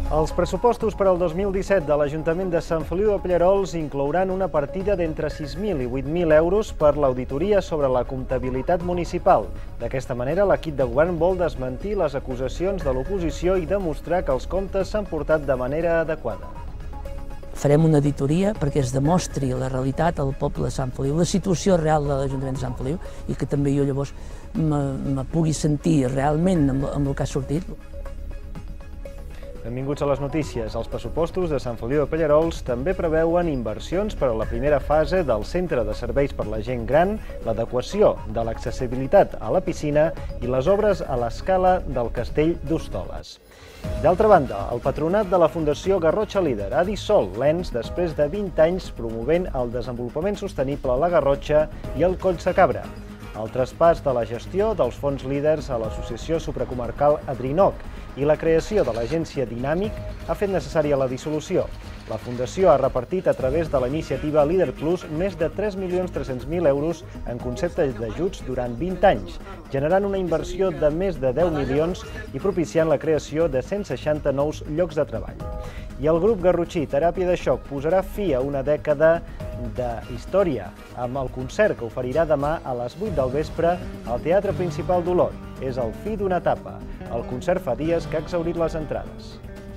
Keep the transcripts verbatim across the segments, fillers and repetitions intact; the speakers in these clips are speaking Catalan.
Els pressupostos per al dos mil disset de l'Ajuntament de Sant Feliu de Pallerols inclouran una partida d'entre sis mil i vuit mil euros per l'auditoria sobre la comptabilitat municipal. D'aquesta manera, l'equip de govern vol desmentir les acusacions de l'oposició i demostrar que els comptes s'han portat de manera adequada. Farem una auditoria perquè es demostri la realitat al poble de Sant Feliu, la situació real de l'Ajuntament de Sant Feliu, i que també jo llavors me, me pugui sentir realment amb, amb el que ha sortit. Benvinguts a les notícies. Els pressupostos de Sant Feliu de Pallerols també preveuen inversions per a la primera fase del Centre de Serveis per la Gent Gran, l'adequació de l'accessibilitat a la piscina i les obres a l'escala del Castell d'Hostoles. D'altra banda, el patronat de la Fundació Garrotxa Líder ha dissolt l'E N S després de vint anys promovent el desenvolupament sostenible a la Garrotxa i el Collsacabra. El traspàs de la gestió dels fons líders a l'Associació Supracomarcal Adrinoc i la creació de l'agència Dinàmic ha fet necessària la dissolució. La Fundació ha repartit a través de la iniciativa Líder Plus més de tres milions tres-cents mil euros en concepte d'ajuts durant vint anys, generant una inversió de més de deu milions i propiciant la creació de cent seixanta nous llocs de treball. I el grup garrotxí Teràpia de Xoc posarà fi a una dècada de història amb el concert que oferirà demà a les vuit del vespre al Teatre Principal d'Olot. És el fi d'una etapa. El concert fa dies que ha exhaurit les entrades.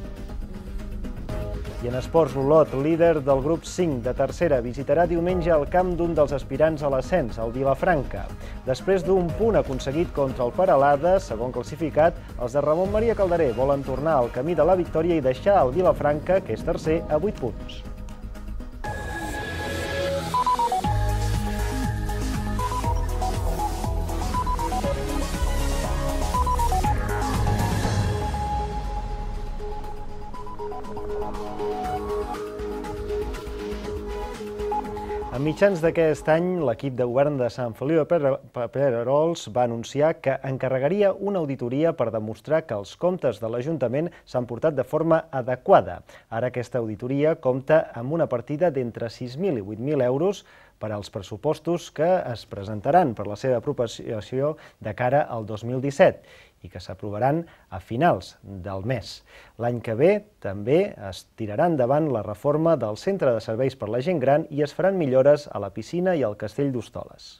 I en esports, l'Olot, líder del grup cinc de tercera, visitarà diumenge el camp d'un dels aspirants a l'ascens, el Vilafranca. Després d'un punt aconseguit contra el Peralada, segon classificat, els de Ramon Maria Calderé volen tornar al camí de la victòria i deixar el Vilafranca, que és tercer, a vuit punts. A mitjans d'aquest any, l'equip de govern de Sant Feliu de Pallerols va anunciar que encarregaria una auditoria per demostrar que els comptes de l'Ajuntament s'han portat de forma adequada. Ara aquesta auditoria compta amb una partida d'entre sis mil i vuit mil euros per als pressupostos que es presentaran per la seva aprovació de cara al dos mil disset i que s'aprovaran a finals del mes. L'any que ve també es tirarà endavant la reforma del Centre de Serveis per la Gent Gran i es faran millores a la piscina i al Castell d'Hostoles.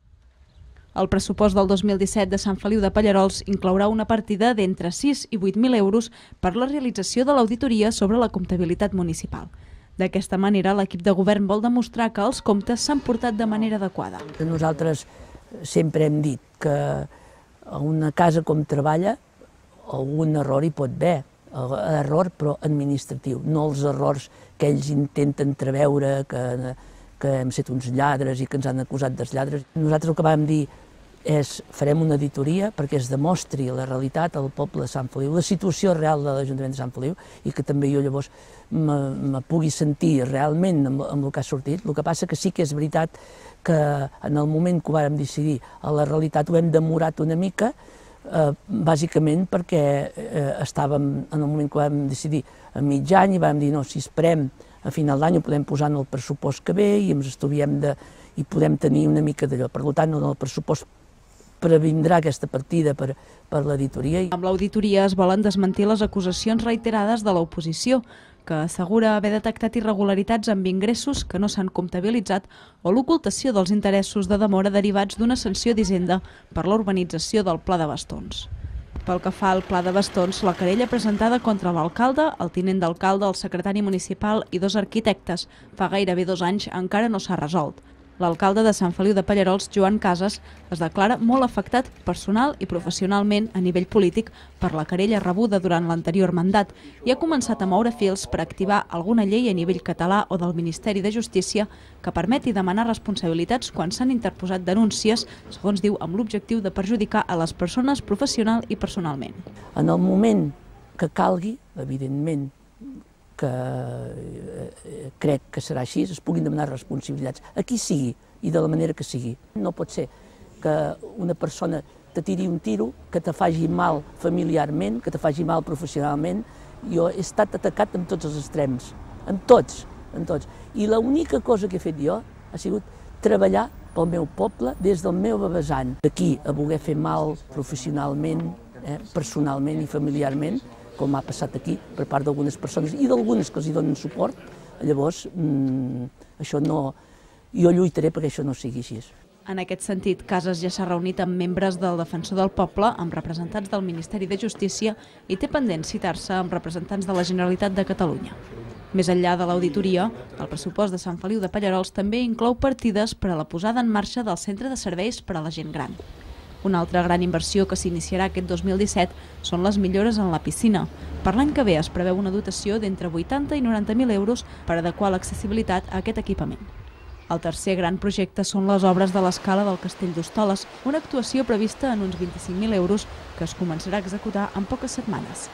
El pressupost del dos mil disset de Sant Feliu de Pallerols inclourà una partida d'entre sis i vuit mil euros per la realització de l'auditoria sobre la comptabilitat municipal. D'aquesta manera, l'equip de govern vol demostrar que els comptes s'han portat de manera adequada. Nosaltres sempre hem dit que a una casa com treballa, algun error hi pot haver, error però administratiu, no els errors que ells intenten treure, que, que hem estat uns lladres i que ens han acusat dels lladres. Nosaltres el que vam dir és farem una auditoria perquè es demostri la realitat al poble de Sant Feliu, la situació real de l'Ajuntament de Sant Feliu, i que també jo llavors me, me pugui sentir realment amb, amb el que ha sortit. El que passa que sí que és veritat que en el moment que ho vàrem decidir, a la realitat ho hem demorat una mica, eh, bàsicament perquè eh, estàvem, en el moment que ho vam decidir, a mig any, i vam dir, no, si esperem a final d'any ho podem posar en el pressupost que ve i ens estudiem de, i podem tenir una mica d'allò. Per tant, en el pressupost previndrà aquesta partida per, per l'auditoria. Amb l'auditoria es volen desmentir les acusacions reiterades de l'oposició, que assegura haver detectat irregularitats amb ingressos que no s'han comptabilitzat o l'ocultació dels interessos de demora derivats d'una sanció d'Hisenda per la urbanització del Pla de Bastons. Pel que fa al Pla de Bastons, la querella presentada contra l'alcalde, el tinent d'alcalde, el secretari municipal i dos arquitectes fa gairebé dos anys encara no s'ha resolt. L'alcalde de Sant Feliu de Pallerols, Joan Casas, es declara molt afectat personal i professionalment a nivell polític per la querella rebuda durant l'anterior mandat i ha començat a moure fils per activar alguna llei a nivell català o del Ministeri de Justícia que permeti demanar responsabilitats quan s'han interposat denúncies, segons diu, amb l'objectiu de perjudicar a les persones professional i personalment. En el moment que calgui, evidentment, que crec que serà així, es puguin demanar responsabilitats. A qui sigui i de la manera que sigui. No pot ser que una persona te tiri un tiro, que te faci mal familiarment, que te faci mal professionalment. Jo he estat atacat en tots els extrems, en tots, en tots. I l'única cosa que he fet jo ha sigut treballar pel meu poble des del meu vessant. D'aquí a voler fer mal professionalment, eh, personalment i familiarment, com ha passat aquí per part d'algunes persones i d'algunes que els hi donen suport. Llavors, mmm, això no... Jo lluitaré perquè això no sigui així. En aquest sentit, Casas ja s'ha reunit amb membres del Defensor del Poble, amb representants del Ministeri de Justícia i té pendent citar-se amb representants de la Generalitat de Catalunya. Més enllà de l'auditoria, el pressupost de Sant Feliu de Pallerols també inclou partides per a la posada en marxa del Centre de Serveis per a la Gent Gran. Una altra gran inversió que s'iniciarà aquest dos mil disset són les millores en la piscina. Per l'any que ve es preveu una dotació d'entre vuitanta i noranta mil euros per adequar l'accessibilitat a aquest equipament. El tercer gran projecte són les obres de l'escala del Castell d'Hostoles, una actuació prevista en uns vint-i-cinc mil euros que es començarà a executar en poques setmanes.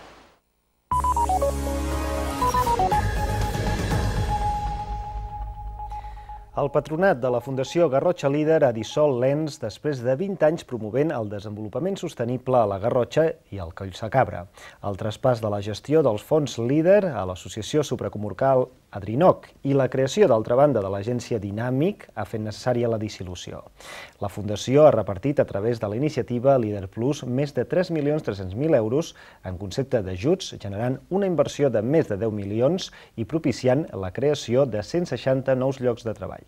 El patronat de la Fundació Garrotxa Líder ha dissolt l'E N S després de vint anys promovent el desenvolupament sostenible a la Garrotxa i al Collsacabra. El traspàs de la gestió dels fons Líder a l'Associació Supracomarcal Adrinoc i la creació, d'altra banda, de l'agència Dinàmic ha fet necessària la dissolució. La Fundació ha repartit a través de la iniciativa Líder Plus més de tres milions tres-cents mil euros en concepte d'ajuts, generant una inversió de més de deu milions i propiciant la creació de cent seixanta nous llocs de treball.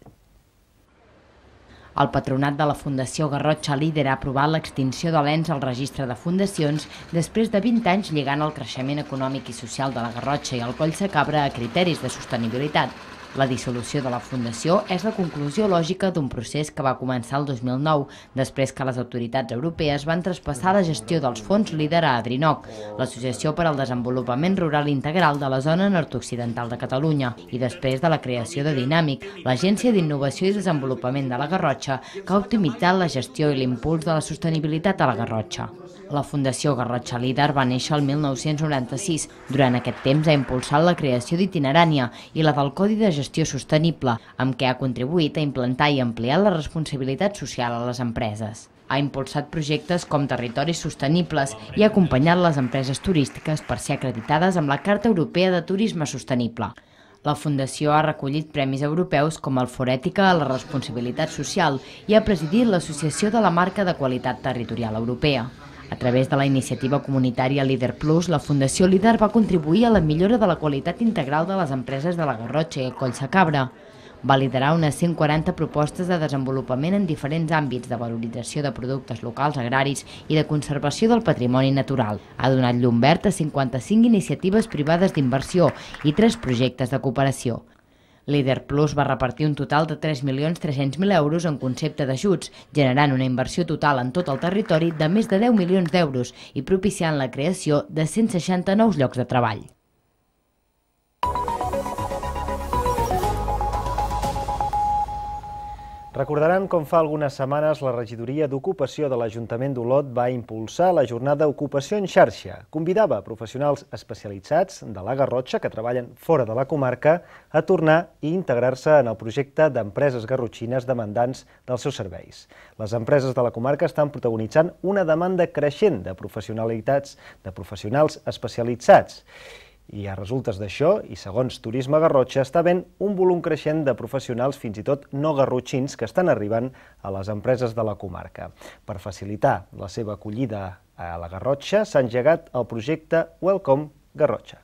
El patronat de la Fundació Garrotxa Líder ha aprovat l'extinció de l'E N S al registre de fundacions després de vint anys lligant el creixement econòmic i social de la Garrotxa i el Collsacabra a criteris de sostenibilitat. La dissolució de la Fundació és la conclusió lògica d'un procés que va començar el dos mil nou, després que les autoritats europees van traspassar la gestió dels fons Líder a Adrinoc, l'Associació per al Desenvolupament Rural Integral de la zona nord-occidental de Catalunya, i després de la creació de Dinàmic, l'Agència d'Innovació i Desenvolupament de la Garrotxa, que ha optimitzat la gestió i l'impuls de la sostenibilitat a la Garrotxa. La Fundació Garrotxa Líder va néixer el mil nou-cents noranta-sis. Durant aquest temps ha impulsat la creació d'Itinerània i la del Codi de Gestió Sostenible, amb què ha contribuït a implantar i ampliar la responsabilitat social a les empreses. Ha impulsat projectes com Territoris Sostenibles i ha acompanyat les empreses turístiques per ser acreditades amb la Carta Europea de Turisme Sostenible. La Fundació ha recollit premis europeus com el Forètica a la responsabilitat social i ha presidit l'Associació de la Marca de Qualitat Territorial Europea. A través de la iniciativa comunitària Líder Plus, la Fundació Líder va contribuir a la millora de la qualitat integral de les empreses de la Garrotxa i el Collsacabra. Va liderar unes cent quaranta propostes de desenvolupament en diferents àmbits de valorització de productes locals agraris i de conservació del patrimoni natural. Ha donat llum verd a cinquanta-cinc iniciatives privades d'inversió i tres projectes de cooperació. Líder Plus va repartir un total de tres milions tres-cents mil euros en concepte d'ajuts, generant una inversió total en tot el territori de més de deu milions d'euros i propiciant la creació de cent seixanta nous llocs de treball. Recordaran com fa algunes setmanes la regidoria d'Ocupació de l'Ajuntament d'Olot va impulsar la jornada Ocupació en xarxa. Convidava professionals especialitzats de la Garrotxa que treballen fora de la comarca a tornar i integrar-se en el projecte d'empreses garrotxines demandants dels seus serveis. Les empreses de la comarca estan protagonitzant una demanda creixent de professionalitats, de professionals especialitzats. I a resultes d'això, i segons Turisme Garrotxa, està havent un volum creixent de professionals fins i tot no garrotxins que estan arribant a les empreses de la comarca. Per facilitar la seva acollida a la Garrotxa s'ha engegat el projecte Welcome Garrotxa.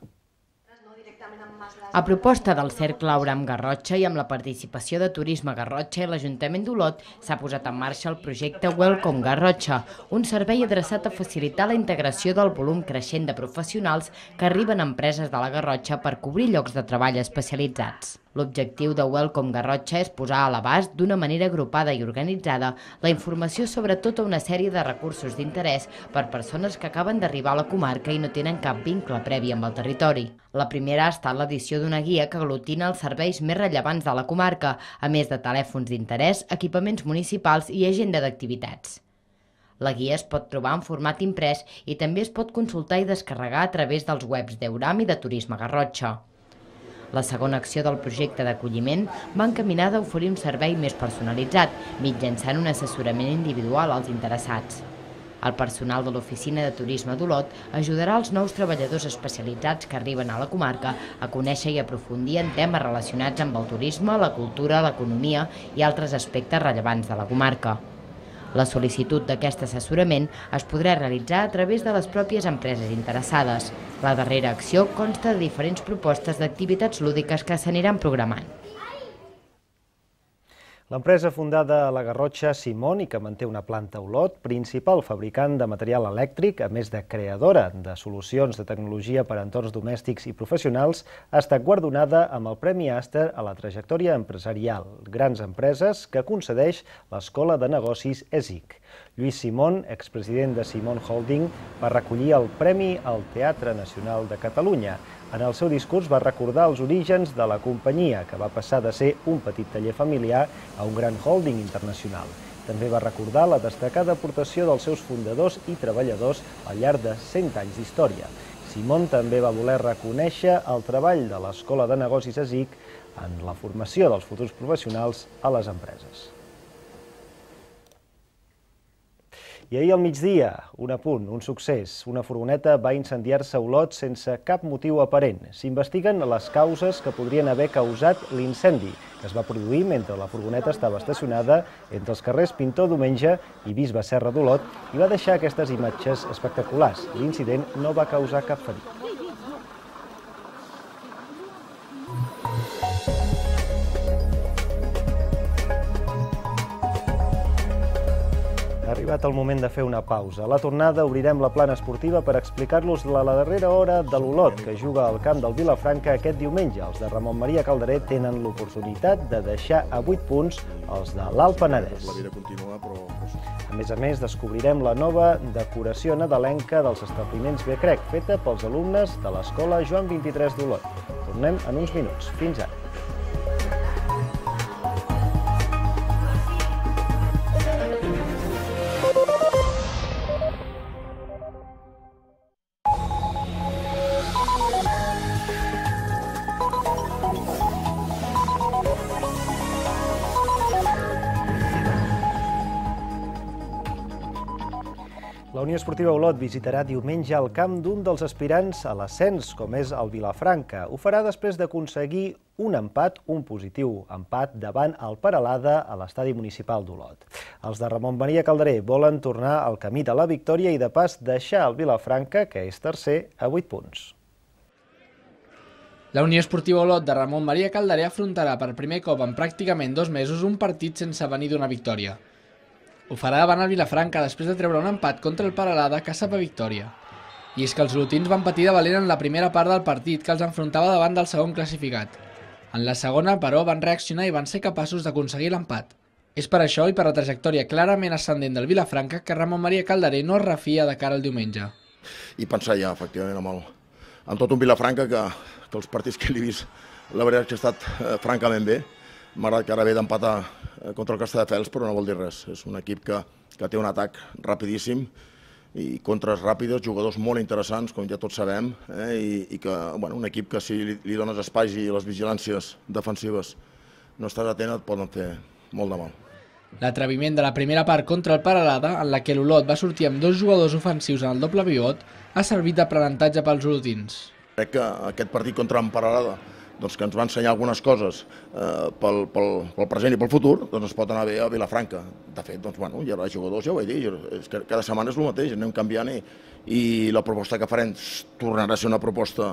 A proposta del Cercle Auram Garrotxa i amb la participació de Turisme Garrotxa i l'Ajuntament d'Olot s'ha posat en marxa el projecte Welcome Garrotxa, un servei adreçat a facilitar la integració del volum creixent de professionals que arriben a empreses de la Garrotxa per cobrir llocs de treball especialitzats. L'objectiu de Welcome Garrotxa és posar a l'abast d'una manera agrupada i organitzada la informació sobre tota una sèrie de recursos d'interès per persones que acaben d'arribar a la comarca i no tenen cap vincle previ amb el territori. La primera ha estat l'edició d'una guia que aglutina els serveis més rellevants de la comarca, a més de telèfons d'interès, equipaments municipals i agenda d'activitats. La guia es pot trobar en format imprès i també es pot consultar i descarregar a través dels webs d'Euram i de Turisme Garrotxa. La segona acció del projecte d'acolliment va encaminada a oferir un servei més personalitzat, mitjançant un assessorament individual als interessats. El personal de l'Oficina de Turisme d'Olot ajudarà els nous treballadors especialitzats que arriben a la comarca a conèixer i aprofundir en temes relacionats amb el turisme, la cultura, l'economia i altres aspectes rellevants de la comarca. La sol·licitud d'aquest assessorament es podrà realitzar a través de les pròpies empreses interessades. La darrera acció consta de diferents propostes d'activitats lúdiques que s'aniran programant. L'empresa fundada a la Garrotxa Simon i que manté una planta a Olot, principal fabricant de material elèctric, a més de creadora de solucions de tecnologia per a entorns domèstics i professionals, ha estat guardonada amb el Premi Aster a la trajectòria empresarial, grans empreses que concedeix l'Escola de Negocis E S I C. Lluís Simon, expresident de Simon Holding, va recollir el Premi al Teatre Nacional de Catalunya. En el seu discurs va recordar els orígens de la companyia, que va passar de ser un petit taller familiar a un gran holding internacional. També va recordar la destacada aportació dels seus fundadors i treballadors al llarg de cent anys d'història. Simon també va voler reconèixer el treball de l'Escola de Negocis E S I C en la formació dels futurs professionals a les empreses. I ahir al migdia, un apunt, un succés. Una furgoneta va incendiar-se a Olot sense cap motiu aparent. S'investiguen les causes que podrien haver causat l'incendi, que es va produir mentre la furgoneta estava estacionada entre els carrers Pintor Domenge i Bisbe Serra d'Olot i va deixar aquestes imatges espectaculars. L'incident no va causar cap ferit. Ha arribat el moment de fer una pausa. A la tornada obrirem la plana esportiva per explicar-los la darrera hora de l'Olot, que juga al camp del Vilafranca aquest diumenge. Els de Ramon Maria Calderé tenen l'oportunitat de deixar a vuit punts els de l'Alt Penedès. A més a més, descobrirem la nova decoració nadalenca dels establiments Becrec, feta pels alumnes de l'Escola Joan vint-i-tres d'Olot. Tornem en uns minuts. Fins ara. La Unió Esportiva Olot visitarà diumenge el camp d'un dels aspirants a l'ascens, com és el Vilafranca. Ho farà després d'aconseguir un empat, un positiu empat, davant el Peralada a l'estadi municipal d'Olot. Els de Ramon Maria Calderé volen tornar al camí de la victòria i de pas deixar el Vilafranca, que és tercer, a vuit punts. La Unió Esportiva Olot de Ramon Maria Calderé afrontarà per primer cop en pràcticament dos mesos un partit sense venir d'una victòria. Ho farà davant el Vilafranca després de treure un empat contra el Peralada que sap a victòria. I és que els olotins van patir de valent en la primera part del partit que els enfrontava davant del segon classificat. En la segona, però, van reaccionar i van ser capaços d'aconseguir l'empat. És per això i per la trajectòria clarament ascendent del Vilafranca que Ramon Maria Calderé no es refia de cara al diumenge. I pensar ja, efectivament, amb, el, amb tot un Vilafranca que, que els partits que l'he vist, la veritat que ha estat eh, francament bé. M'agrada que ara ve d'empatar contra el Castelldefels, però no vol dir res. És un equip que, que té un atac rapidíssim i contres ràpides, jugadors molt interessants, com ja tots sabem, eh, i, i que, bueno, un equip que si li, li dones espais i les vigilàncies defensives no estàs atent et poden fer molt de mal. L'atreviment de la primera part contra el Peralada, en la que l'Olot va sortir amb dos jugadors ofensius en el doble pivot, ha servit d'aprenentatge pels olotins. Crec que aquest partit contra el Peralada, doncs que ens va ensenyar algunes coses eh, pel, pel, pel present i pel futur, doncs es pot anar bé a Vilafranca. De fet, doncs, bueno, hi haurà jugadors, ja ho he dit, és que cada setmana és el mateix, anem canviant i, i la proposta que farem tornarà a ser una proposta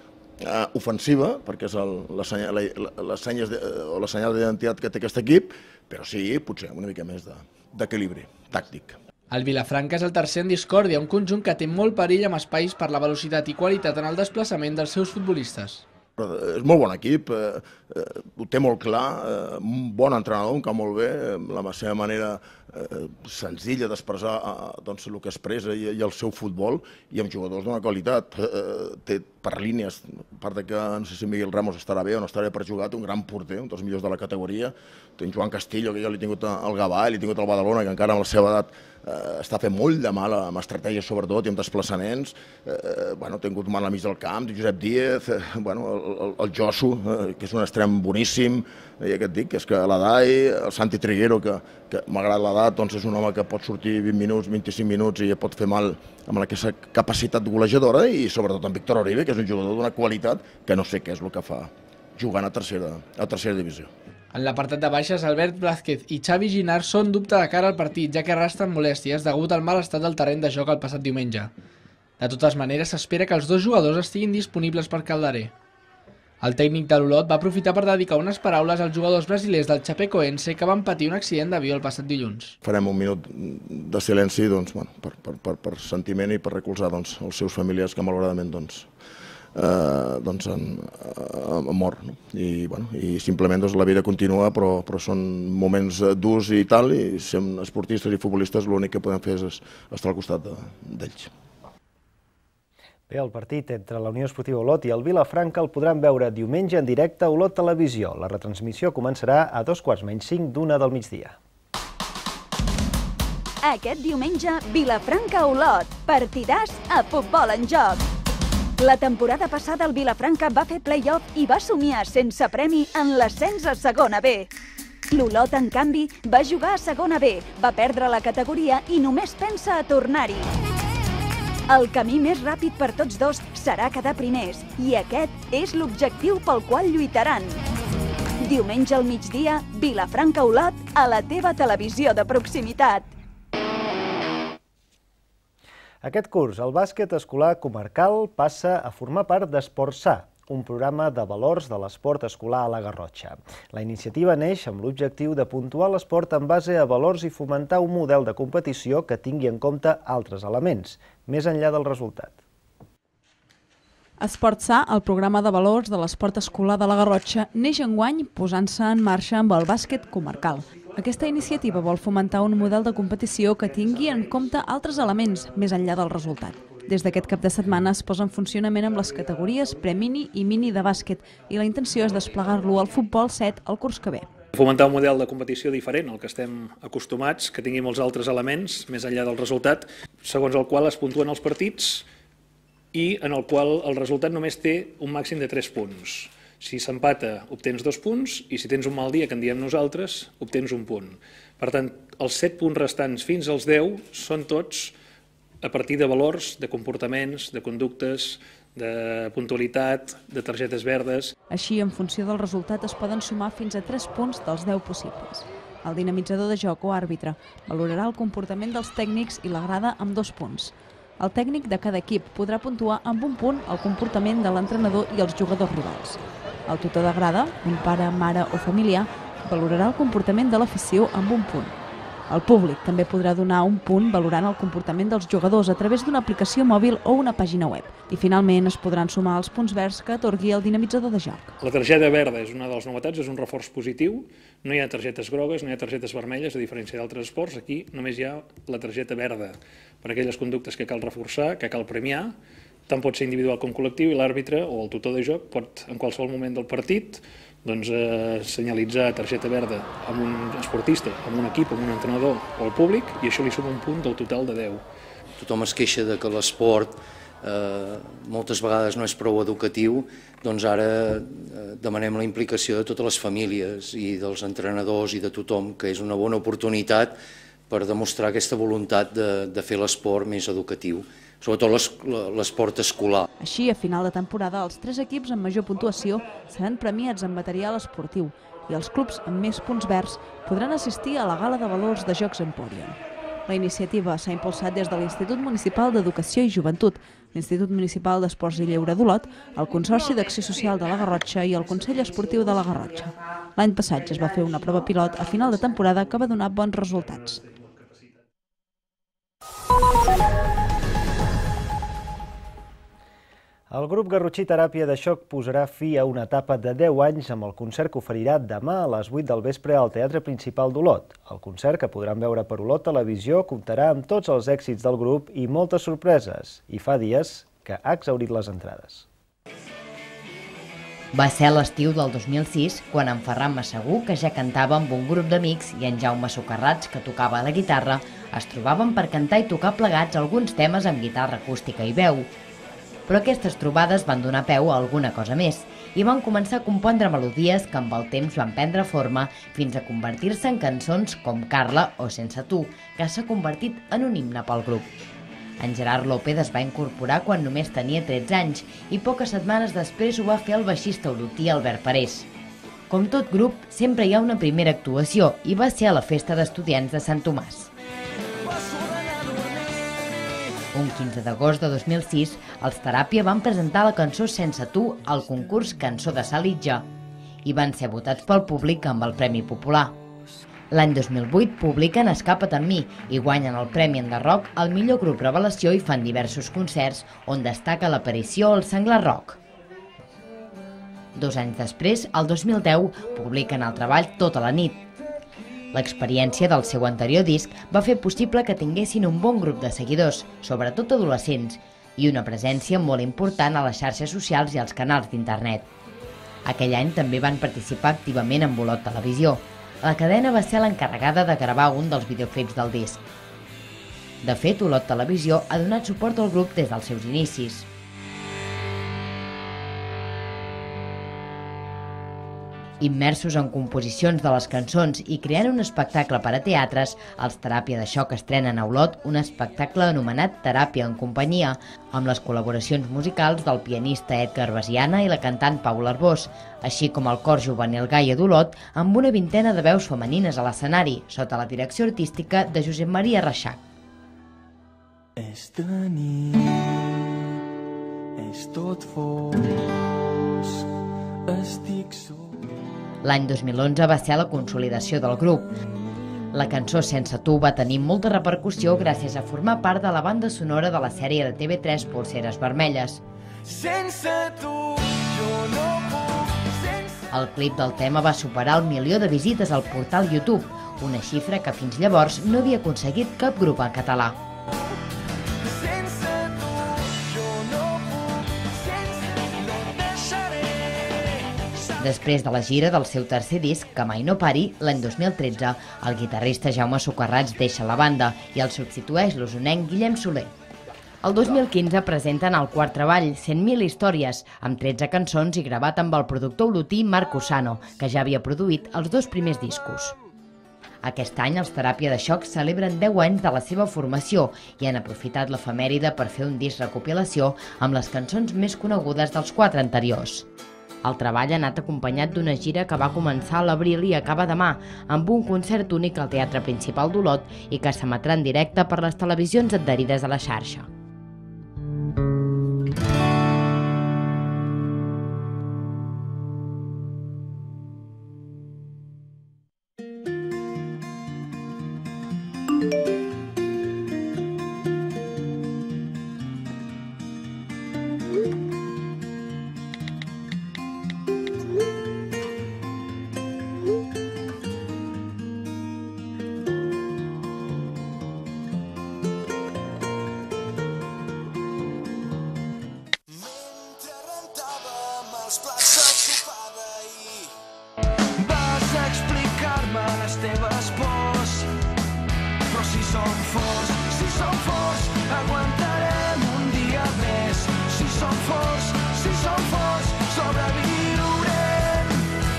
eh, ofensiva, perquè és el, la, senya, la, les senyes de, o la senyal d'identitat que té aquest equip, però sí, potser una mica més d'equilibri tàctic. El Vilafranca és el tercer en discòrdia, un conjunt que té molt perill amb espais per la velocitat i qualitat en el desplaçament dels seus futbolistes. És molt bon equip, eh, eh, ho té molt clar, eh, un bon entrenador, un cap molt bé, eh, la seva manera eh, senzilla d'expressar eh, doncs, el que expressa i, i el seu futbol, i amb jugadors d'una qualitat. Eh, té per línies, a part de que no sé si Miguel Ramos estarà bé o no estarà bé per jugar, té un gran porter, un dels millors de la categoria, té en Joan Castillo, que jo l'he tingut al Gavà, l'he tingut al Badalona, que encara amb la seva edat eh, està fent molt de mal amb estratègies sobretot i amb desplaçaments. Eh, bueno, té tingut mal al mig del camp, Josep Díez, eh, bueno, el, el, el Josu, eh, que és un extrem boníssim, i aquest dic, que és que l'Adai, el Santi Triguero, que, que malgrat l'edat doncs és un home que pot sortir vint minuts, vint-i-cinc minuts i pot fer mal amb aquesta capacitat golejadora, i sobretot en Víctor Oribe, que és un jugador d'una qualitat que no sé què és el que fa jugant a tercera, a tercera divisió. En l'apartat de baixes, Albert Blázquez i Xavi Ginard són dubte de cara al partit, ja que arrastren molèsties degut al mal estat del terreny de joc el passat diumenge. De totes maneres, s'espera que els dos jugadors estiguin disponibles per Calderer. El tècnic de l'Olot va aprofitar per dedicar unes paraules als jugadors brasilers del Chapecoense que van patir un accident d'avió el passat dilluns. Farem un minut de silenci doncs, bueno, per, per, per, per sentiment i per recolzar doncs, els seus familiars que malauradament doncs, eh, doncs han, han mort. No? I, bueno, i simplement doncs, la vida continua, però, però són moments durs i tal, i som esportistes i futbolistes l'únic que podem fer és estar al costat d'ells. Bé, el partit entre la Unió Esportiva Olot i el Vilafranca el podran veure diumenge en directe a Olot Televisió. La retransmissió començarà a dos quarts menys cinc d'una del migdia. Aquest diumenge, Vilafranca-Olot, partidàs a futbol en joc. La temporada passada el Vilafranca va fer play-off i va somiar sense premi en l'ascens a segona B. L'Olot, en canvi, va jugar a segona B, va perdre la categoria i només pensa a tornar-hi. El camí més ràpid per tots dos serà quedar primers, i aquest és l'objectiu pel qual lluitaran. Diumenge al migdia, Vilafranca-Olot a la teva televisió de proximitat. Aquest curs, el bàsquet escolar comarcal passa a formar part d'Esport Sa, un programa de valors de l'esport escolar a la Garrotxa. La iniciativa neix amb l'objectiu de puntuar l'esport en base a valors i fomentar un model de competició que tingui en compte altres elements, més enllà del resultat. Esport Sa, el programa de valors de l'esport escolar de la Garrotxa, neix enguany posant-se en marxa amb el bàsquet comarcal. Aquesta iniciativa vol fomentar un model de competició que tingui en compte altres elements, més enllà del resultat. Des d'aquest cap de setmana es posa en funcionament amb les categories pre-mini i mini de bàsquet i la intenció és desplegar-lo al futbol set el curs que ve. Fomentar un model de competició diferent al que estem acostumats, que tingui molts altres elements, més enllà del resultat, segons el qual es puntuen els partits i en el qual el resultat només té un màxim de tres punts. Si s'empata, obtens dos punts, i si tens un mal dia, que en diem nosaltres, obtens un punt. Per tant, els set punts restants fins als deu són tots a partir de valors, de comportaments, de conductes, de puntualitat, de targetes verdes. Així, en funció del resultat, es poden sumar fins a tres punts dels deu possibles. El dinamitzador de joc o àrbitre valorarà el comportament dels tècnics i la grada amb dos punts. El tècnic de cada equip podrà puntuar amb un punt el comportament de l'entrenador i els jugadors rivals. El tutor de grada, un pare, mare o familiar, valorarà el comportament de l'afició amb un punt. El públic també podrà donar un punt valorant el comportament dels jugadors a través d'una aplicació mòbil o una pàgina web. I finalment es podran sumar els punts verds que atorgui el dinamitzador de joc. La targeta verda és una de les novetats, és un reforç positiu. No hi ha targetes grogues, no hi ha targetes vermelles, a diferència d'altres esports. Aquí només hi ha la targeta verda per aquelles conductes que cal reforçar, que cal premiar. Tant pot ser individual com col·lectiu, i l'àrbitre o el tutor de joc pot, en qualsevol moment del partit, doncs, eh, senyalitzar targeta verda amb un esportista, amb un equip, amb un entrenador o al públic, i això li suma un punt del total de deu. Tothom es queixa de que l'esport eh, moltes vegades no és prou educatiu, doncs ara eh, demanem la implicació de totes les famílies i dels entrenadors i de tothom, que és una bona oportunitat per demostrar aquesta voluntat de, de fer l'esport més educatiu, sobretot l'esport escolar. Així, a final de temporada, els tres equips amb major puntuació seran premiats amb material esportiu i els clubs amb més punts verds podran assistir a la gala de valors de Jocs Emporium. La iniciativa s'ha impulsat des de l'Institut Municipal d'Educació i Joventut, l'Institut Municipal d'Esports i Lleure d'Olot, el Consorci d'Acció Social de la Garrotxa i el Consell Esportiu de la Garrotxa. L'any passat es va fer una prova pilot a final de temporada que va donar bons resultats. El grup garrotxí Teràpia de Xoc posarà fi a una etapa de deu anys amb el concert que oferirà demà a les vuit del vespre al Teatre Principal d'Olot. El concert, que podran veure per Olot Televisió, comptarà amb tots els èxits del grup i moltes sorpreses. I fa dies que ha exhaurit les entrades. Va ser a l'estiu del dos mil sis quan en Ferran Massaguer, que ja cantava amb un grup d'amics, i en Jaume Socarrats, que tocava la guitarra, es trobaven per cantar i tocar plegats alguns temes amb guitarra acústica i veu. Però aquestes trobades van donar peu a alguna cosa més i van començar a compondre melodies que amb el temps van prendre forma fins a convertir-se en cançons com Carla o Sense tu, que s'ha convertit en un himne pel grup. En Gerard López es va incorporar quan només tenia tretze anys i poques setmanes després ho va fer el baixista olotí Albert Parés. Com tot grup, sempre hi ha una primera actuació i va ser a la festa d'estudiants de Sant Tomàs. Un quinze d'agost de dos mil sis, els Teràpia van presentar la cançó Sense tu al concurs Cançó de Salitja i van ser votats pel públic amb el Premi Popular. L'any dos mil vuit publiquen Escapa't amb mi i guanyen el Premi Enderrock al millor grup revelació i fan diversos concerts on destaca l'aparició al Senglar Rock. Dos anys després, el dos mil deu, publiquen el treball Tota la nit. L'experiència del seu anterior disc va fer possible que tinguessin un bon grup de seguidors, sobretot adolescents, i una presència molt important a les xarxes socials i als canals d'internet. Aquell any també van participar activament en Olot Televisió. La cadena va ser l'encarregada de gravar un dels videoclips del disc. De fet, Olot Televisió ha donat suport al grup des dels seus inicis. Immersos en composicions de les cançons i creant un espectacle per a teatres, els Teràpia de Xoc estrenen a Olot un espectacle anomenat Teràpia en companyia, amb les col·laboracions musicals del pianista Edgar Basiana i la cantant Paula Arbós, així com el cor juvenil Gaia d'Olot, amb una vintena de veus femenines a l'escenari, sota la direcció artística de Josep Maria Reixac. Esta nit és tot fos, estic sol. L'any dos mil onze va ser la consolidació del grup. La cançó Sense tu va tenir molta repercussió gràcies a formar part de la banda sonora de la sèrie de T V tres Polseres Vermelles. Sense tu jo no puc, sense... El clip del tema va superar el milió de visites al portal YouTube, una xifra que fins llavors no havia aconseguit cap grup en català. Després de la gira del seu tercer disc, Que mai no pari, l'any dos mil tretze, el guitarrista Jaume Socarrats deixa la banda i el substitueix l'usonenc Guillem Soler. El dos mil quinze presenten el quart treball, cent mil històries, amb tretze cançons i gravat amb el productor olotí Marc Usano, que ja havia produït els dos primers discos. Aquest any els Teràpia de Xoc celebren deu anys de la seva formació i han aprofitat l'efemèride per fer un disc recopilació amb les cançons més conegudes dels quatre anteriors. El treball ha anat acompanyat d'una gira que va començar a l'abril i acaba demà, amb un concert únic al Teatre Principal d'Olot i que s'emetrà en directe per les televisions adherides a la xarxa. Vas explicar-me les teves pors, però si som forts, si som forts, aguantarem un dia més. Si som forts, si som forts, sobreviurem.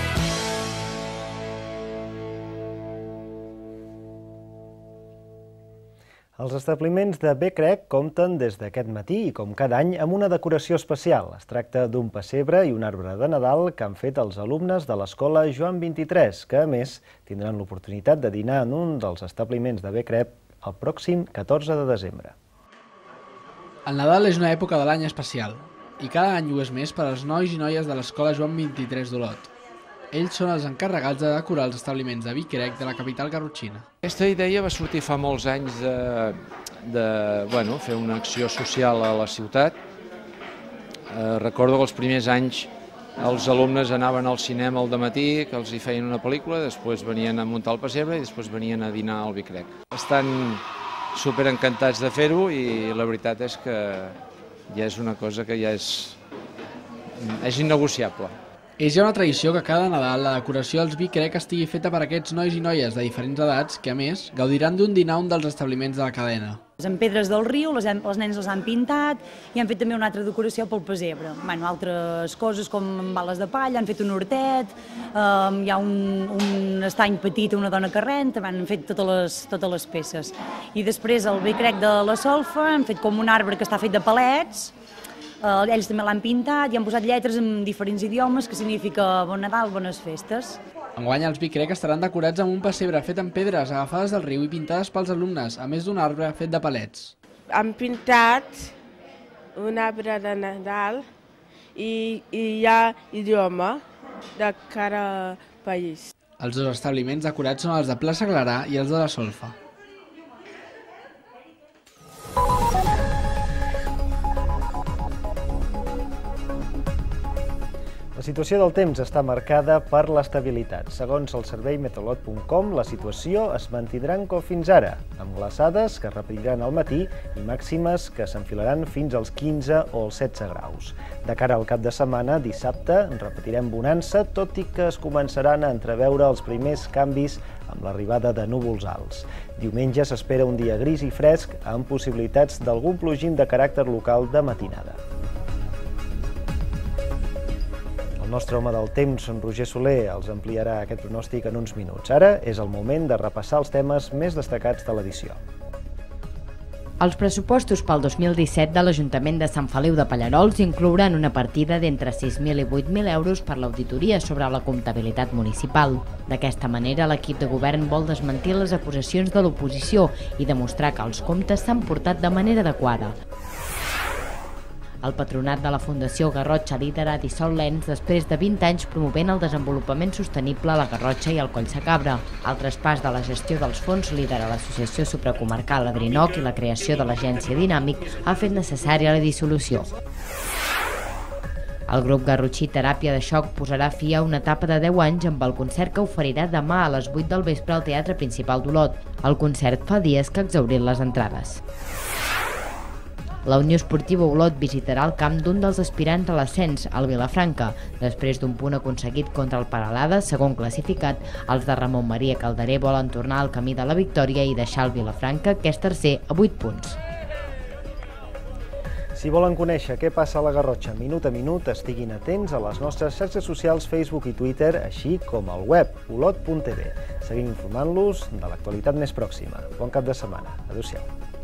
Els establiments de Becrec compten des d'aquest matí i com cada any amb una decoració especial. Es tracta d'un pessebre i un arbre de Nadal que han fet els alumnes de l'escola Joan vint-i-tres, que a més tindran l'oportunitat de dinar en un dels establiments de Becrec el pròxim catorze de desembre. El Nadal és una època de l'any especial i cada any ho és més per als nois i noies de l'escola Joan vint-i-tres d'Olot. Ells són els encarregats de decorar els establiments de Becrec de la capital garrotxina. Aquesta idea va sortir fa molts anys de, de bueno, fer una acció social a la ciutat. Eh, recordo que els primers anys els alumnes anaven al cinema al dematí, que els hi feien una pel·lícula, després venien a muntar el pessebre i després venien a dinar al Becrec. Estan super encantats de fer-ho i la veritat és que ja és una cosa que ja és, és innegociable. És ja una tradició que cada Nadal la decoració dels Becrec estigui feta per aquests nois i noies de diferents edats que, a més, gaudiran d'un dinar a un dels establiments de la cadena. En pedres del riu, les, hem, els nens les han pintat i han fet també una altra decoració pel pessebre. Bueno, altres coses com bales de palla, han fet un hortet, eh, hi ha un, un estany petit, una dona que renta, han fet totes les, totes les peces. I després el Becrec de la Solfa han fet com un arbre que està fet de palets, ells també l'han pintat i han posat lletres en diferents idiomes que significa Bon Nadal, bones festes. Enguany els Bicrec estaran decorats amb un pessebre fet amb pedres agafades del riu i pintades pels alumnes, a més d'un arbre fet de palets. Han pintat un arbre de Nadal i, i hi ha idioma de cada país. Els dos establiments decorats són els de Plaça Clarà i els de la Solfa. La situació del temps està marcada per l'estabilitat. Segons el servei meteorològic punt com, la situació es mantindrà com fins ara, amb glaçades que es repetiran al matí i màximes que s'enfilaran fins als quinze o als setze graus. De cara al cap de setmana, dissabte, repetirem bonança, tot i que es començaran a entreveure els primers canvis amb l'arribada de núvols alts. Diumenge s'espera un dia gris i fresc, amb possibilitats d'algun plogim de caràcter local de matinada. El nostre home del temps, en Roger Soler, els ampliarà aquest pronòstic en uns minuts. Ara és el moment de repassar els temes més destacats de l'edició. Els pressupostos pel dos mil disset de l'Ajuntament de Sant Feliu de Pallerols inclouran una partida d'entre sis mil i vuit mil euros per l'auditoria sobre la comptabilitat municipal. D'aquesta manera, l'equip de govern vol desmentir les acusacions de l'oposició i demostrar que els comptes s'han portat de manera adequada. El patronat de la Fundació Garrotxa Líder ha dissolt l'ens després de vint anys promovent el desenvolupament sostenible a la Garrotxa i al Collsacabra. El traspàs de la gestió dels fons Líder a l'Associació Supracomarcal Adrinoc i la creació de l'Agència Dinàmic ha fet necessària la dissolució. El grup garrotxí Teràpia de Xoc posarà fi a una etapa de deu anys amb el concert que oferirà demà a les vuit del vespre al Teatre Principal d'Olot. El concert fa dies que ha exhaurit les entrades. La Unió Esportiva Olot visitarà el camp d'un dels aspirants a l'ascens, el Vilafranca. Després d'un punt aconseguit contra el Peralada, segon classificat, els de Ramon Maria Calderé volen tornar al camí de la victòria i deixar el Vilafranca, que és tercer, a vuit punts. Si volen conèixer què passa a la Garrotxa minut a minut, estiguin atents a les nostres xarxes socials Facebook i Twitter, així com al web olot punt tv. Seguim informant-los de l'actualitat més pròxima. Bon cap de setmana. Adéu-siau.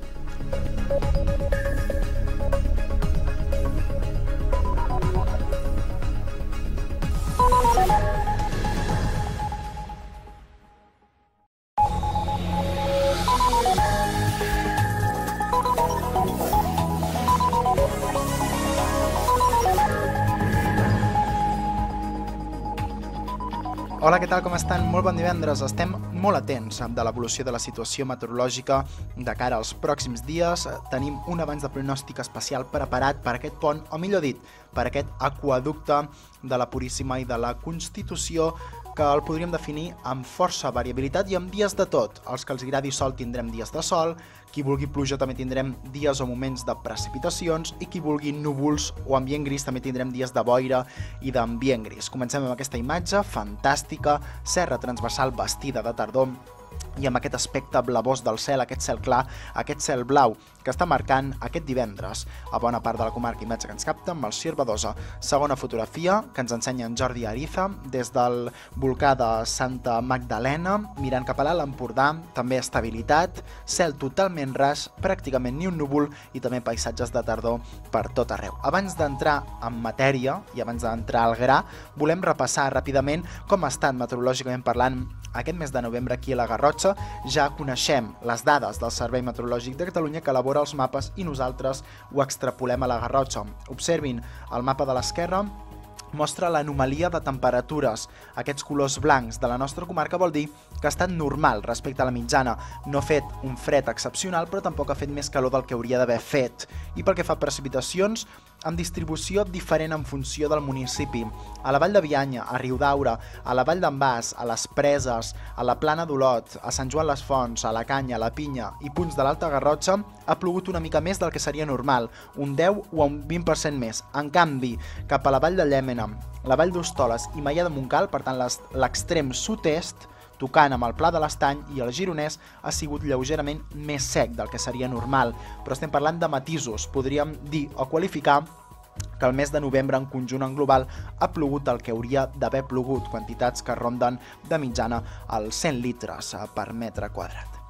Hola, què tal, com estan? Molt bon divendres. Estem molt atents de l'evolució de la situació meteorològica de cara als pròxims dies. Tenim un avanç de pronòstic especial preparat per aquest pont, o millor dit, per aquest aqüeducte de la Puríssima i de la Constitució, que el podríem definir amb força variabilitat i amb dies de tot. Els que els agradi sol tindrem dies de sol, qui vulgui pluja també tindrem dies o moments de precipitacions i qui vulgui núvols o ambient gris també tindrem dies de boira i d'ambient gris. Comencem amb aquesta imatge fantàstica, serra transversal vestida de tardor i amb aquest aspecte blavós del cel, aquest cel clar, aquest cel blau que està marcant aquest divendres a bona part de la comarca. Imatge que ens capta amb el Sierbadosa. Segona fotografia que ens ensenya en Jordi Ariza des del volcà de Santa Magdalena, mirant cap a l'Alt Empordà, també estabilitat, cel totalment ras, pràcticament ni un núvol i també paisatges de tardor per tot arreu. Abans d'entrar en matèria i abans d'entrar al gra, volem repassar ràpidament com ha estat meteorològicament parlant aquest mes de novembre aquí a la Garrotxa. Ja coneixem les dades del Servei Meteorològic de Catalunya que elabora els mapes i nosaltres ho extrapolem a la Garrotxa. Observin el mapa de l'esquerra, mostra l'anomalia de temperatures. Aquests colors blancs de la nostra comarca vol dir que ha estat normal respecte a la mitjana. No ha fet un fred excepcional, però tampoc ha fet més calor del que hauria d'haver fet. I pel que fa a precipitacions, amb distribució diferent en funció del municipi. A la Vall de Bianya, a Riudaura, a la Vall d'en Bas, a les Preses, a la Plana d'Olot, a Sant Joan les Fonts, a la Canya, a la Pinya i punts de l'Alta Garrotxa, ha plogut una mica més del que seria normal, un deu o un vint per cent més. En canvi, cap a la Vall de Llémena, la Vall d'Hostoles i Maià de Montcal, per tant l'extrem sud-est, tocant amb el Pla de l'Estany i el Gironès, ha sigut lleugerament més sec del que seria normal, però estem parlant de matisos. Podríem dir o qualificar que el mes de novembre en conjunt en global ha plogut el que hauria d'haver plogut, quantitats que ronden de mitjana els cent litres per metre quadrat.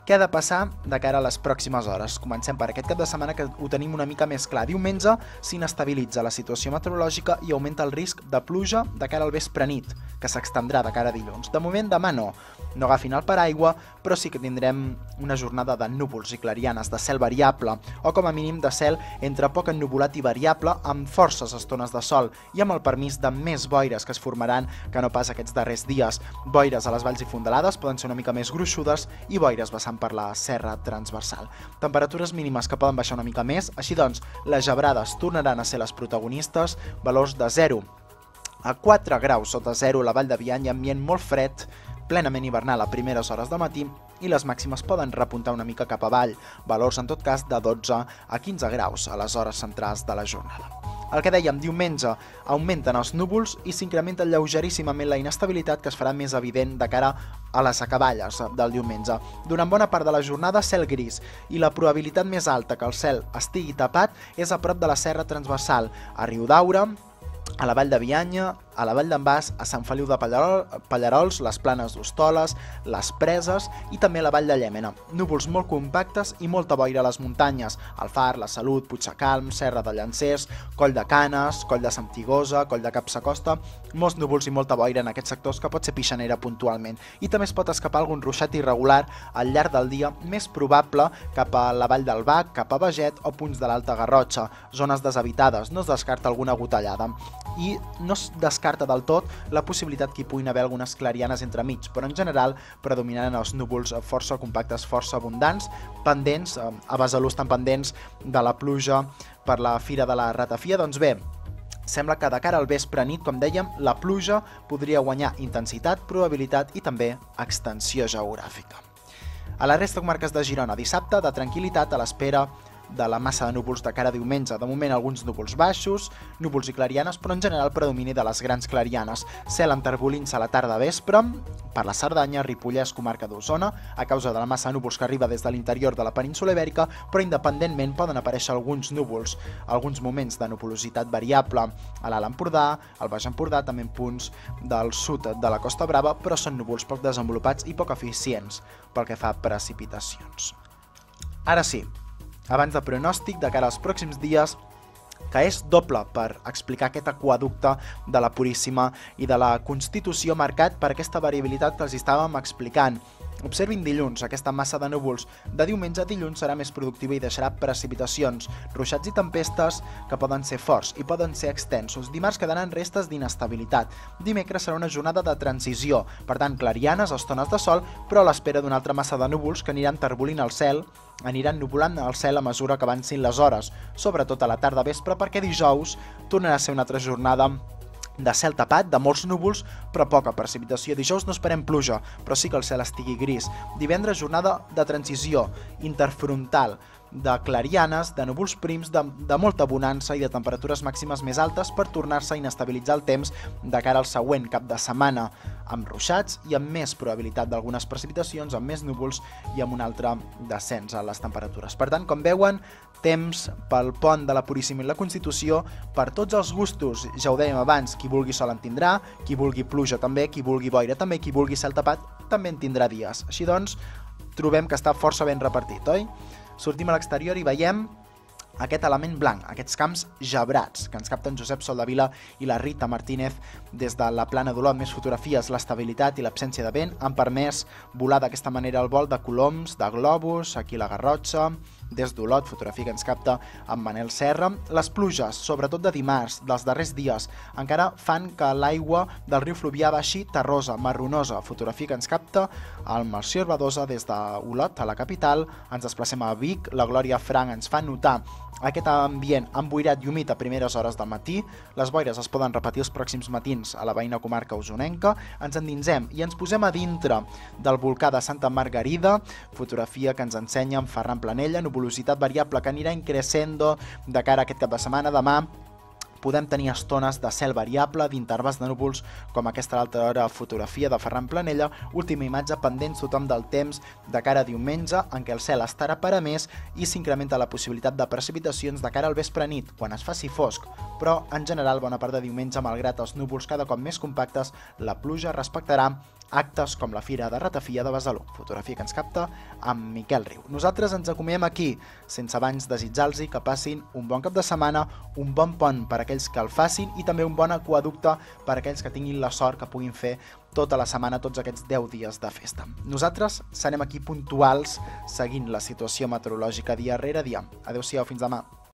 Què ha de passar de cara a les pròximes hores? Comencem per aquest cap de setmana, que ho tenim una mica més clar. Diumenge s'inestabilitza la situació meteorològica i augmenta el risc de pluja de cara al vespre nit, que s'extendrà de cara a dilluns. De moment, demà no. No agafin el paraigua, però sí que tindrem una jornada de núvols i clarianes, de cel variable, o com a mínim de cel entre poc ennuvolat i variable, amb forces estones de sol i amb el permís de més boires que es formaran que no pas aquests darrers dies. Boires a les valls i fondalades poden ser una mica més gruixudes i boires vessant per la serra transversal. Temperatures mínimes que poden baixar una mica més, així doncs les gebrades tornaran a ser les protagonistes, valors de zero a quatre graus sota zero a la Vall de Bianya, ambient molt fred, plenament hivernal a primeres hores de matí, i les màximes poden repuntar una mica cap avall, valors en tot cas de dotze a quinze graus a les hores centrals de la jornada. El que dèiem, diumenge augmenten els núvols i s'incrementa lleugeríssimament la inestabilitat, que es farà més evident de cara a les acaballes del diumenge. Durant bona part de la jornada, cel gris, i la probabilitat més alta que el cel estigui tapat és a prop de la serra transversal, a Riudaura, a la Vall de Bianya, a la Vall d'en Bas, a Sant Feliu de Pallarols, les Planes d'Hostoles, les Preses i també la Vall de Llémena. Núvols molt compactes i molta boira a les muntanyes, el Far, la Salut, Puigdecalm, Serra de Llancers, Coll de Canes, Coll de Santigosa, Coll de Capsacosta, molts núvols i molta boira en aquests sectors, que pot ser pixanera puntualment. I també es pot escapar algun ruixat irregular al llarg del dia, més probable cap a la Vall del Bac, cap a Beget o punts de l'Alta Garrotxa, zones deshabitades. No es descarta alguna gotellada. I no es descarta del tot la possibilitat que hi puguin haver algunes clarianes entremig, però en general predominaran els núvols força compactes, força abundants, pendents, a Besalú estan pendents de la pluja per la Fira de la Ratafia. Doncs bé, sembla que de cara al vespre nit, com dèiem, la pluja podria guanyar intensitat, probabilitat i també extensió geogràfica. A la resta de comarques de Girona, dissabte, de tranquil·litat a l'espera de la massa de núvols de cara a diumenge. De moment alguns núvols baixos, núvols i clarianes, però en general predomini de les grans clarianes. Cel enterbolint-se a la tarda vespre per la Cerdanya, Ripollès, comarca d'Osona, a causa de la massa de núvols que arriba des de l'interior de la península Ibèrica, però independentment poden aparèixer alguns núvols, alguns moments de nuvolositat variable a l'Alt Empordà, al Baix Empordà, també en punts del sud de la Costa Brava, però són núvols poc desenvolupats i poc eficients pel que fa a precipitacions. Ara sí, abans de pronòstic de cara als pròxims dies, que és doble per explicar aquest aquaducte de la Puríssima i de la Constitució marcat per aquesta variabilitat que els estàvem explicant. Observin dilluns, aquesta massa de núvols de diumenge a dilluns serà més productiva i deixarà precipitacions, ruixats i tempestes que poden ser forts i poden ser extensos. Dimarts quedaran restes d'inestabilitat. Dimecres serà una jornada de transició, per tant clarianes, estones de sol, però a l'espera d'una altra massa de núvols que aniran terbolint el cel, aniran nuvolant el cel a mesura que avancin les hores, sobretot a la tarda vespre, perquè dijous tornarà a ser una altra jornada de cel tapat, de molts núvols, però poca precipitació. Dijous no esperem pluja, però sí que el cel estigui gris. Divendres, jornada de transició interfrontal, de clarianes, de núvols prims, de, de molta bonança i de temperatures màximes més altes per tornar-se a inestabilitzar el temps de cara al següent cap de setmana, amb ruixats i amb més probabilitat d'algunes precipitacions, amb més núvols i amb un altre descens a les temperatures. Per tant, com veuen, temps pel pont de la Puríssima i la Constitució per tots els gustos. Ja ho dèiem abans, qui vulgui sol en tindrà, qui vulgui pluja també, qui vulgui boira també, qui vulgui cel tapat també en tindrà dies. Així doncs, trobem que està força ben repartit, oi? Sortim a l'exterior i veiem aquest element blanc, aquests camps gebrats que ens capten Josep Soldevila i la Rita Martínez des de la Plana d'Olot. Més fotografies, l'estabilitat i l'absència de vent han permès volar d'aquesta manera el vol de coloms, de globus, aquí la Garrotxa, des d'Olot, fotografia que ens capta en Manel Serra. Les pluges, sobretot de dimarts, dels darrers dies, encara fan que l'aigua del riu Fluvià baixi terrosa, marronosa, fotografia que ens capta el Melcior Badosa des d'Olot, a la capital. Ens desplacem a Vic, la Glòria Frank ens fa notar aquest ambient emboirat i humit a primeres hores del matí. Les boires es poden repetir els pròxims matins a la veïna comarca usonenca. Ens endinsem i ens posem a dintre del volcà de Santa Margarida, fotografia que ens ensenya en Ferran Planella, nuvolositat variable que anirà increixendo de cara a aquest cap de setmana. Demà podem tenir estones de cel variable, d'intervals de núvols, com aquesta altra hora fotografia de Ferran Planella, última imatge pendents tothom del temps de cara a diumenge, en què el cel estarà per a més i s'incrementa la possibilitat de precipitacions de cara al vespre nit, quan es faci fosc, però en general bona part de diumenge, malgrat els núvols cada cop més compactes, la pluja respectarà actes com la Fira de Ratafia de Besalú. Fotografia que ens capta amb Miquel Riu. Nosaltres ens acomiem aquí, sense abans desitjar-los que passin un bon cap de setmana, un bon pont per a aquells que el facin i també un bon aquaducte per a aquells que tinguin la sort que puguin fer tota la setmana, tots aquests deu dies de festa. Nosaltres serem aquí puntuals seguint la situació meteorològica dia rere dia. Adéu-siau, fins demà.